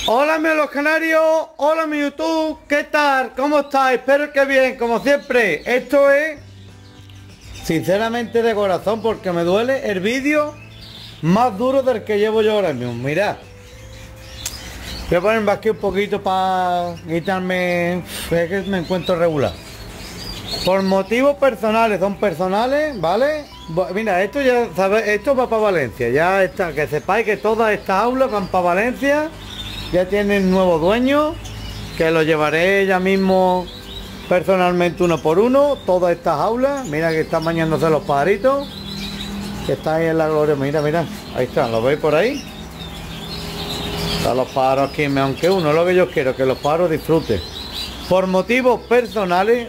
Hola mis los canarios, hola mi YouTube, ¿qué tal? ¿Cómo estáis? Espero que bien, como siempre. Esto es, sinceramente de corazón, porque me duele el vídeo más duro del que llevo yo ahora mismo. Mirad, voy a ponerme aquí un poquito para quitarme, es que me encuentro regular. Por motivos personales, son personales, ¿vale? Mira, esto ya sabéis, esto va para Valencia, ya está, que sepáis que todas estas aulas van para Valencia. Ya tienen nuevo dueño, que lo llevaré ya mismo personalmente uno por uno, todas estas aulas. Mira que están bañándose los pajaritos, que están ahí en la gloria. Mira, mira, ahí están, ¿lo veis por ahí? Están los pájaros aquí, aunque uno, lo que yo quiero, que los pájaros disfruten. Por motivos personales,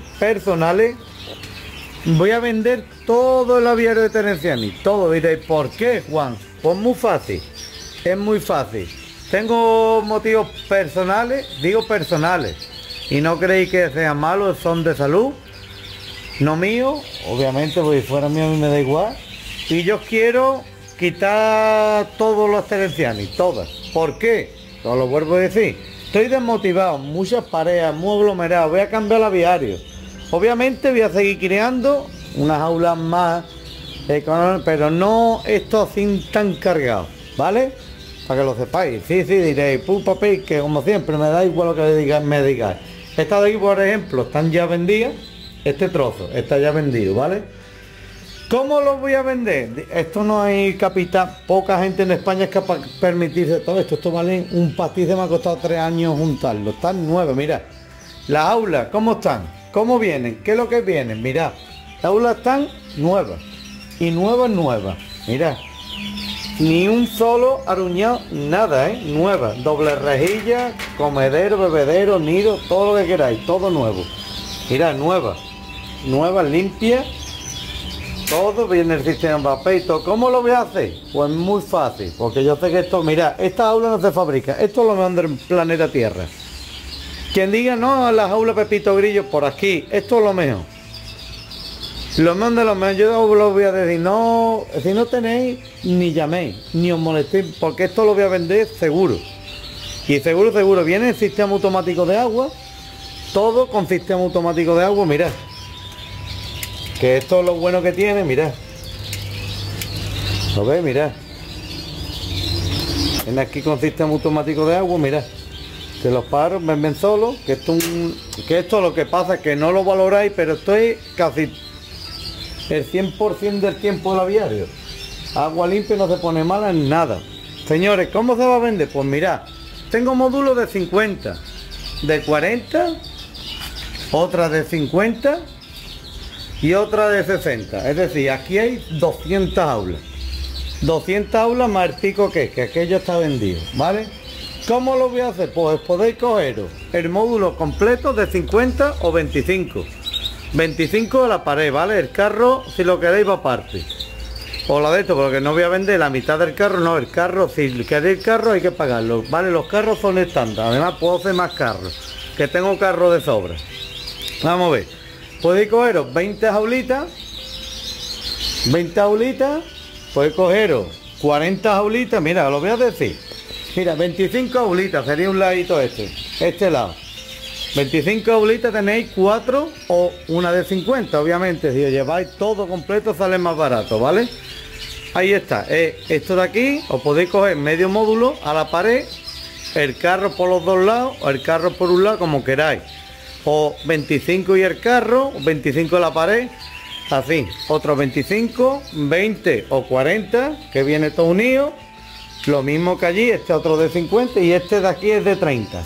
voy a vender todo el aviario de Terenciani, todo. Diréis, ¿por qué, Juan? Pues muy fácil, es muy fácil. Tengo motivos personales, digo personales, y no creéis que sean malos, son de salud, no mío, obviamente, porque si fuera mío a mí me da igual. Y yo quiero quitar todos los Terenciani, todas. ¿Por qué? Os lo vuelvo a decir, estoy desmotivado, muchas parejas, muy aglomerado, voy a cambiar el aviario. Obviamente voy a seguir creando unas aulas más económicas, pero no esto así tan cargado, ¿vale? Para que lo sepáis. Sí, diréis, papel, que como siempre me da igual lo que me digáis. Esta de aquí, por ejemplo, están ya vendidas. Este trozo está ya vendido, ¿vale? ¿Cómo lo voy a vender? Esto no hay capital, poca gente en España es capaz de permitirse todo esto. Esto vale un pastice, me ha costado 3 años juntarlo. Están nuevas, mirad. Las aulas, ¿cómo están? ¿Cómo vienen? ¿Qué es lo que vienen? Mirad. Las aulas están nuevas. Y nuevas. Mirad. Ni un solo aruñado, nada, nueva, doble rejilla, comedero, bebedero, nido, todo lo que queráis, todo nuevo. Mirad, nueva, limpia, todo viene el sistema de papel. ¿Cómo lo voy a hacer? Pues muy fácil, porque yo sé que esto, mirad, esta aula no se fabrica, esto lo manda el planeta Tierra. Quien diga, no, las aulas Pepito Grillo, por aquí, esto es lo mejor. Lo mando, yo os lo voy a decir, no, si no tenéis, ni llaméis, ni os molestéis, porque esto lo voy a vender seguro. Y seguro, viene el sistema automático de agua, todo con sistema automático de agua, mirad. Que esto es lo bueno que tiene, mirad. ¿Lo veis? Mirad. Viene aquí con sistema automático de agua, mirad. Que los pájaros ven solos, que esto lo que pasa es que no lo valoráis, pero esto es casi el 100% del tiempo del aviario. Agua limpia, no se pone mala en nada. Señores, ¿cómo se va a vender? Pues mirad, tengo módulos de 50, de 40, otra de 50 y otra de 60. Es decir, aquí hay 200 aulas. 200 aulas más el pico que aquello está vendido, ¿vale? ¿Cómo lo voy a hacer? Pues podéis cogeros el módulo completo de 50 o 25. 25 de la pared, ¿vale? El carro, si lo queréis, va aparte. O la de esto, porque no voy a vender la mitad del carro, no, el carro, si queréis el carro hay que pagarlo, ¿vale? Los carros son estándar, además puedo hacer más carros, que tengo carro de sobra. Vamos a ver, podéis cogeros 20 jaulitas, podéis cogeros 40 jaulitas, mira, lo voy a decir. Mira, 25 jaulitas, sería un ladito este lado. 25 aulitas tenéis 4 o una de 50, obviamente, si os lleváis todo completo sale más barato, ¿vale? Ahí está, esto de aquí, os podéis coger medio módulo a la pared, el carro por los dos lados, o el carro por un lado, como queráis. O 25 y el carro, 25 de la pared, así, otros 25, 20 o 40, que viene todo unido, lo mismo que allí, este otro de 50 y este de aquí es de 30.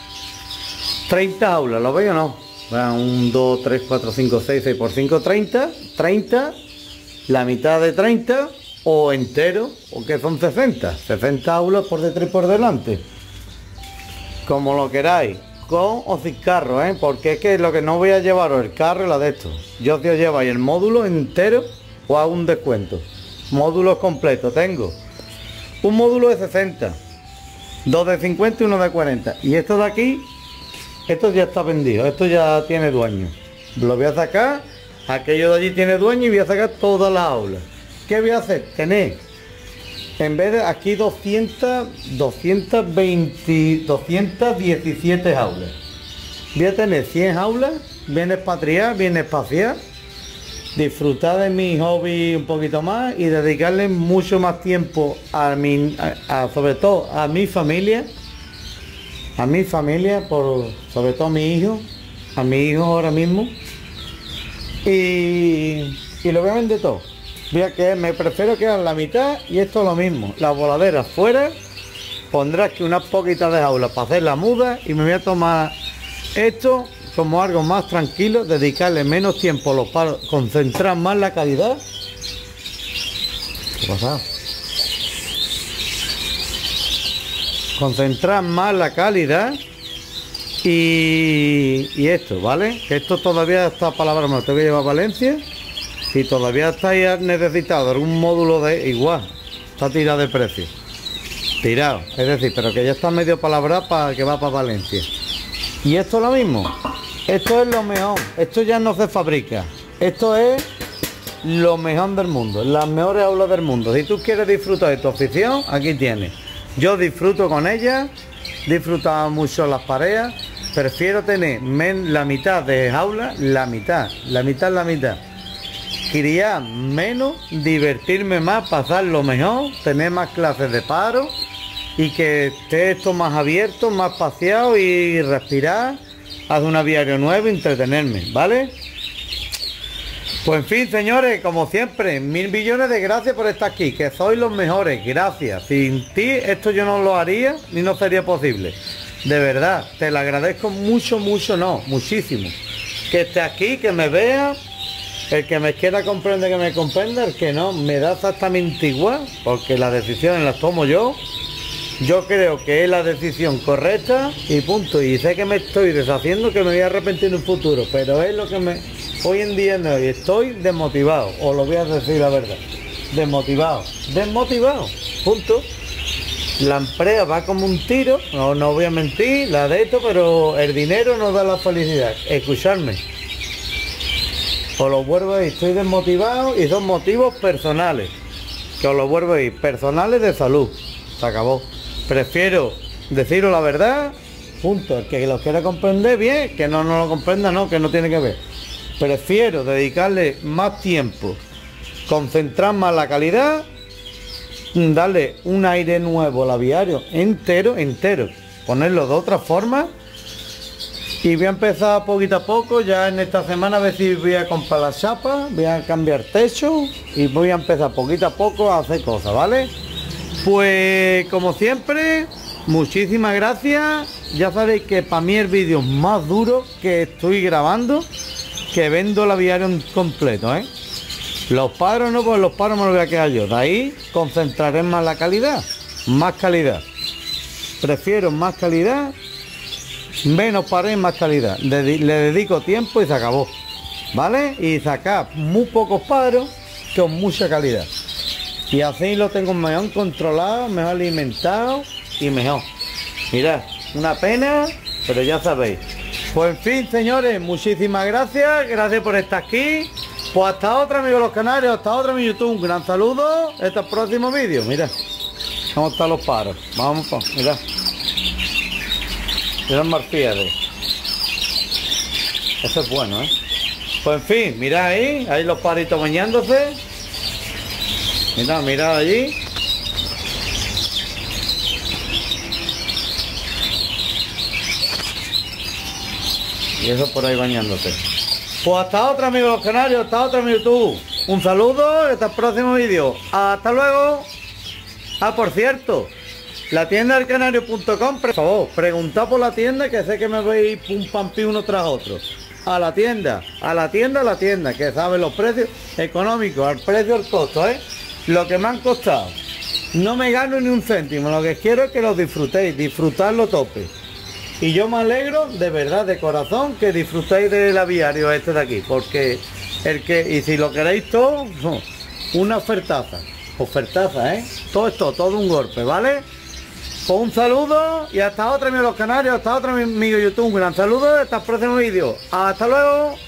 30 aulas, ¿lo veis o no? 1, 2, 3, 4, 5, 6, 6 por 5, 30, 30, la mitad de 30 o entero, o que son 60 aulas por detrás y por delante. Como lo queráis, con o sin carro, porque es que lo que no voy a llevaros el carro y la de esto. Yo te os lleváis el módulo entero o a un descuento. Módulos completos, tengo un módulo de 60, 2 de 50 y uno de 40. Y esto de aquí, esto ya está vendido, esto ya tiene dueño. Lo voy a sacar, aquello de allí tiene dueño y voy a sacar todas las aulas. ¿Qué voy a hacer? Tener En vez de aquí 217 jaulas. Voy a tener 100 jaulas, bien expatriar, bien espaciar, disfrutar de mi hobby un poquito más y dedicarle mucho más tiempo a sobre todo a mi familia, sobre todo a mi hijo ahora mismo. Y lo voy a vender todo. Me prefiero quedar la mitad y esto es lo mismo. Las voladeras fuera, pondré aquí unas poquitas de jaulas para hacer la muda y me voy a tomar esto como algo más tranquilo, dedicarle menos tiempo a los palos, concentrar más la calidad. ¿Qué ha pasado? Concentrar más la calidad y esto, ¿vale? Que esto todavía está palabra, me lo tengo que llevar a Valencia. Si todavía estáis necesitado algún módulo de igual, está tirado de precio. Tirado, es decir, pero que ya está medio palabra para que va para Valencia. Y esto es lo mismo. Esto es lo mejor. Esto ya no se fabrica. Esto es lo mejor del mundo. Las mejores aulas del mundo. Si tú quieres disfrutar de tu afición, aquí tienes. Yo disfruto con ella. Disfrutaba mucho las parejas. Prefiero tener la mitad de jaulas. La mitad. Quería menos, divertirme más, pasarlo mejor, tener más clases de paro y que esté esto más abierto, más paseado y respirar, hacer un aviario nuevo, entretenerme, ¿vale? Pues en fin, señores, como siempre, 1000 millones de gracias por estar aquí, que sois los mejores, gracias. Sin ti esto yo no lo haría ni no sería posible. De verdad, te lo agradezco mucho, muchísimo. Que esté aquí, que me vea. El que me quiera comprender, que me comprenda. El que no, me da exactamente igual, porque las decisiones las tomo yo. Yo creo que es la decisión correcta y punto. Y sé que me estoy deshaciendo, que me voy a arrepentir en un futuro, pero es lo que hoy en día no. Y estoy desmotivado, os lo voy a decir la verdad. Desmotivado, punto. La empresa va como un tiro, no voy a mentir, la de esto, pero el dinero no da la felicidad. Escuchadme. Os lo vuelvo a decir, estoy desmotivado y son motivos personales. Que os lo vuelvo a decir, personales de salud. Se acabó. Prefiero deciros la verdad, punto. El que lo quiera comprender, bien. Que no lo comprenda, no, que no tiene que ver. Prefiero dedicarle más tiempo, concentrar más la calidad, darle un aire nuevo al aviario entero, ponerlo de otra forma. Y voy a empezar poquito a poco, ya en esta semana a ver si voy a comprar la chapa, voy a cambiar techo y voy a empezar poquito a poco a hacer cosas, ¿vale? Pues como siempre, muchísimas gracias. Ya sabéis que para mí el vídeo más duro que estoy grabando, que vendo el aviario completo, ¿eh? Los paros no, pues los paros me los voy a quedar yo. De ahí concentraré más la calidad, más calidad. Prefiero más calidad. Menos pares, más calidad. Le dedico tiempo y se acabó, ¿vale? Y sacar muy pocos paros con mucha calidad. Y así lo tengo mejor controlado, mejor alimentado y mejor. Mirad, una pena, pero ya sabéis. Pues en fin, señores, muchísimas gracias. Gracias por estar aquí. Pues hasta otra, amigos los canarios, hasta otra, mi YouTube. Un gran saludo. Hasta el próximo vídeo. Mirad, cómo están los paros. Vamos, mirad. Eran marfíades. Eso es bueno, ¿eh? Pues en fin, mirad ahí los paritos bañándose. Mirad allí. Y eso por ahí bañándose. Pues hasta otra, amigos los canarios, hasta otra, mi YouTube. Un saludo, hasta el próximo vídeo. Hasta luego. Ah, por cierto, la tienda del canario.com, por favor, preguntad por la tienda, que sé que me veis pum pam pi uno tras otro. A la tienda, que saben los precios económicos, al precio del costo, ¿eh? Lo que me han costado. No me gano ni un céntimo, lo que quiero es que lo disfrutéis, disfrutarlo tope. Y yo me alegro, de verdad, de corazón, que disfrutéis del aviario este de aquí, porque y si lo queréis todo, una ofertaza, ¿eh? Todo un golpe, ¿vale? Pues un saludo y hasta otra, amigos los canarios, hasta otro, amigo YouTube. Un gran saludo, hasta el próximo vídeo. Hasta luego.